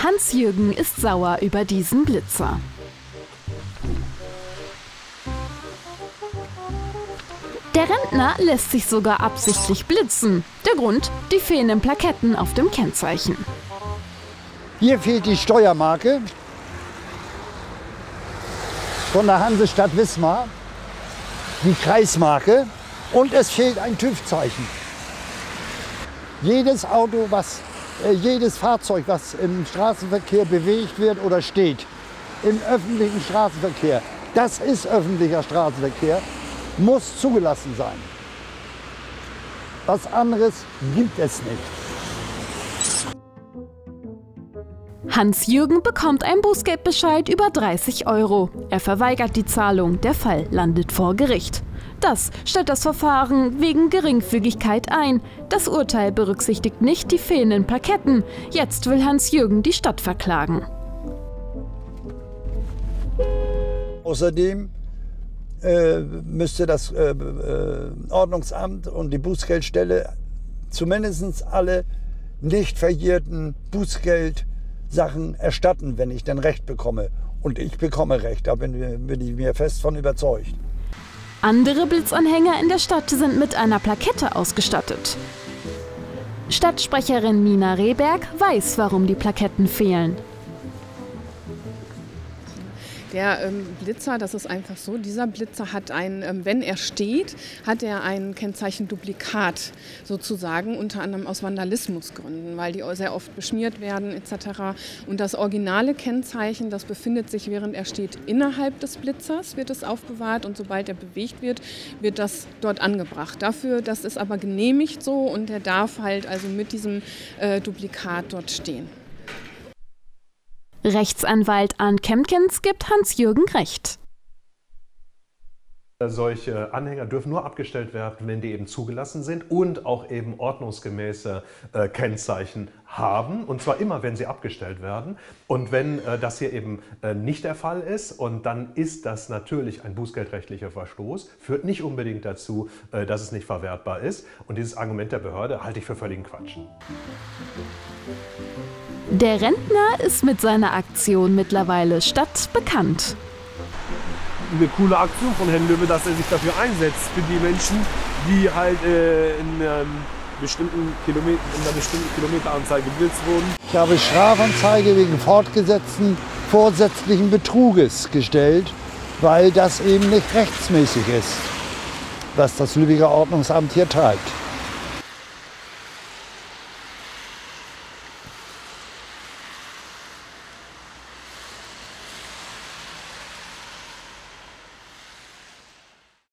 Hans-Jürgen ist sauer über diesen Blitzer. Der Rentner lässt sich sogar absichtlich blitzen. Der Grund: die fehlenden Plaketten auf dem Kennzeichen. Hier fehlt die Steuermarke von der Hansestadt Wismar, die Kreismarke, und es fehlt ein TÜV-Zeichen. Jedes Fahrzeug, was im Straßenverkehr bewegt wird oder steht, im öffentlichen Straßenverkehr, das ist öffentlicher Straßenverkehr, muss zugelassen sein. Was anderes gibt es nicht. Hans-Jürgen bekommt einen Bußgeldbescheid über 30 €. Er verweigert die Zahlung, der Fall landet vor Gericht. Das stellt das Verfahren wegen Geringfügigkeit ein. Das Urteil berücksichtigt nicht die fehlenden Plaketten. Jetzt will Hans-Jürgen die Stadt verklagen. Außerdem müsste das Ordnungsamt und die Bußgeldstelle zumindest alle nicht verjährten Bußgeldsachen erstatten, wenn ich denn Recht bekomme. Und ich bekomme Recht, da bin ich mir fest von überzeugt. Andere Blitzanhänger in der Stadt sind mit einer Plakette ausgestattet. Stadtsprecherin Nina Rehberg weiß, warum die Plaketten fehlen. Der Blitzer, das ist einfach so, dieser Blitzer hat wenn er steht, hat er ein Kennzeichenduplikat sozusagen, unter anderem aus Vandalismusgründen, weil die sehr oft beschmiert werden etc. Und das originale Kennzeichen, das befindet sich, während er steht, innerhalb des Blitzers, wird es aufbewahrt, und sobald er bewegt wird, wird das dort angebracht. Das ist aber genehmigt so, und er darf halt also mit diesem Duplikat dort stehen. Rechtsanwalt Arndt Kempkens gibt Hans-Jürgen recht. Solche Anhänger dürfen nur abgestellt werden, wenn die eben zugelassen sind und auch eben ordnungsgemäße Kennzeichen haben. Und zwar immer, wenn sie abgestellt werden. Und wenn das hier eben nicht der Fall ist, und dann ist das natürlich ein bußgeldrechtlicher Verstoß, führt nicht unbedingt dazu, dass es nicht verwertbar ist. Und dieses Argument der Behörde halte ich für völligen Quatsch. Der Rentner ist mit seiner Aktion mittlerweile stadtbekannt. Eine coole Aktion von Herrn Löwe, dass er sich dafür einsetzt, für die Menschen, die halt in einer bestimmten Kilometeranzahl geblitzt wurden. Ich habe Strafanzeige wegen fortgesetzten vorsätzlichen Betruges gestellt, weil das eben nicht rechtsmäßig ist, was das Lübecker Ordnungsamt hier treibt.